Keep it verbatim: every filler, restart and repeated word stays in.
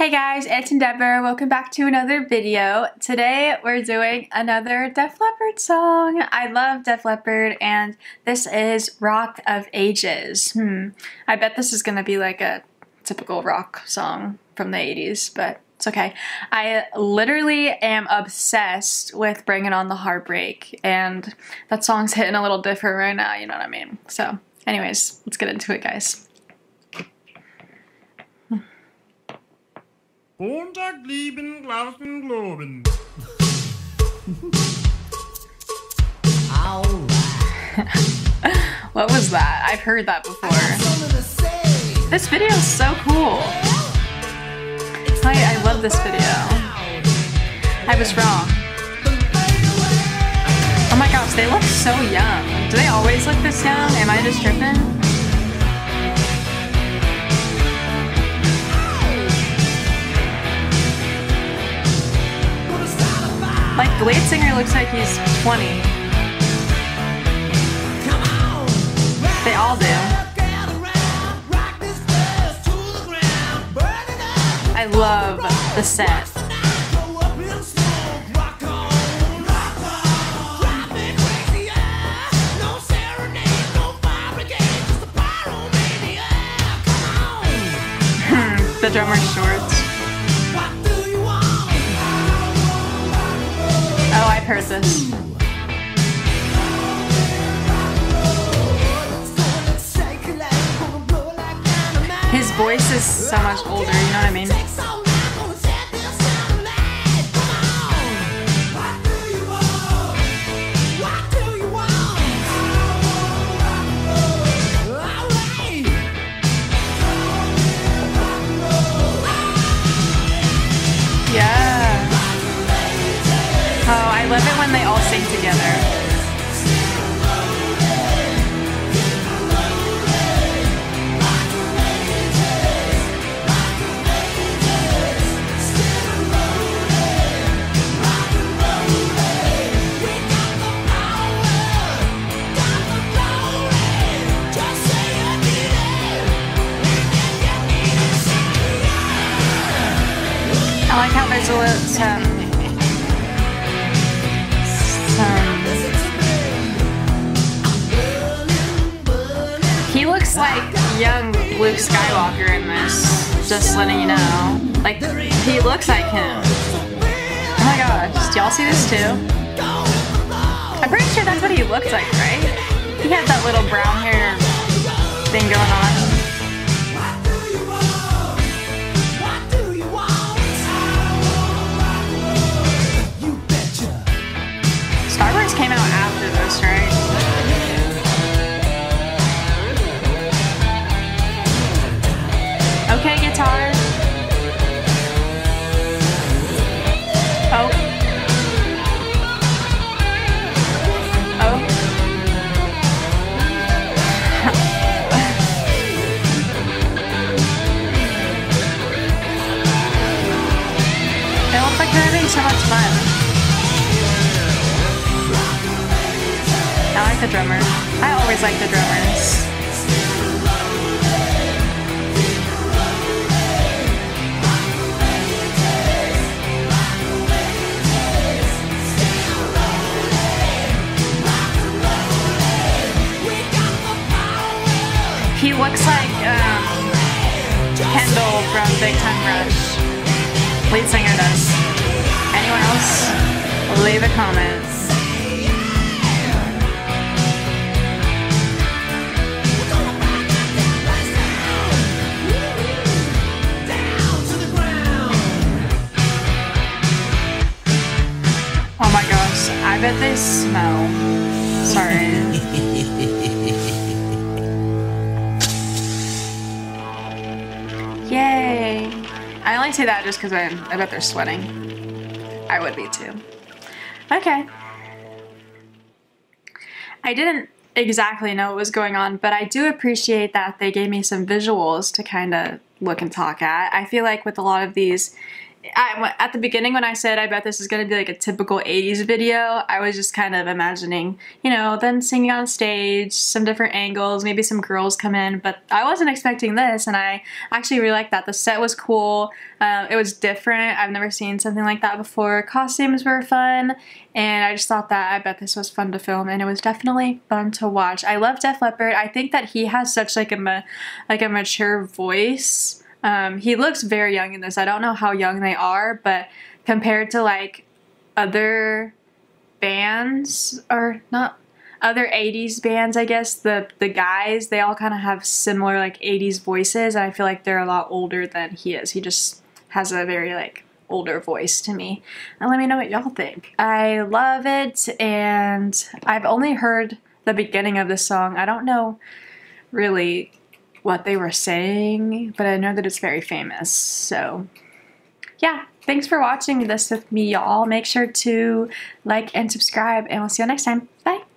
Hey guys, it's Endeavor. Welcome back to another video. Today we're doing another Def Leppard song. I love Def Leppard and this is Rock of Ages. Hmm. I bet this is gonna be like a typical rock song from the eighties, but it's okay. I literally am obsessed with Bringing On the Heartbreak and that song's hitting a little different right now, you know what I mean? So anyways, let's get into it, guys. Montag lieben, glauben, globen. What was that? I've heard that before. This video is so cool. I, I love this video. I was wrong. Oh my gosh, they look so young. Do they always look this young? Am I just tripping? Like, the lead singer looks like he's twenty. They all do. I love the set. The drummer's shorts. Oh, I've heard this. His voice is so much older, you know what I mean? Yeah. Oh, I love it when they all sing together. I like how there's a little, some, some, he looks like young Luke Skywalker in this, just letting you know. Like, he looks like him. Oh my gosh, do y'all see this too? I'm pretty sure that's what he looked like, right? He had that little brown hair thing going on. Starburst came out after this, right? Okay, guitar. Oh. Oh. They look like they're having so much fun. I like the drummer. I always like the drummers. He looks like um, Kendall from Big Time Rush. Lead singer does. Anyone else? Leave a comment. Oh my gosh, I bet they smell. Sorry. Yay. I only say that just because I, I bet they're sweating. I would be too. Okay. I didn't exactly know what was going on, but I do appreciate that they gave me some visuals to kind of look and talk at. I feel like with a lot of these I, at the beginning when I said I bet this is going to be like a typical eighties video, I was just kind of imagining, you know, them singing on stage, some different angles, maybe some girls come in, but I wasn't expecting this, and I actually really liked that. The set was cool. Um, it was different. I've never seen something like that before. Costumes were fun, and I just thought that I bet this was fun to film, and it was definitely fun to watch. I love Def Leppard. I think that he has such like a ma like a mature voice. Um, he looks very young in this. I don't know how young they are, but compared to like other bands, or not other eighties bands, I guess, the, the guys, they all kind of have similar like eighties voices, and I feel like they're a lot older than he is. He just has a very like older voice to me. And let me know what y'all think. I love it, and I've only heard the beginning of this song. I don't know really what they were saying, but I know that it's very famous. So yeah, thanks for watching this with me, y'all. Make sure to like and subscribe, and we'll see you next time. Bye.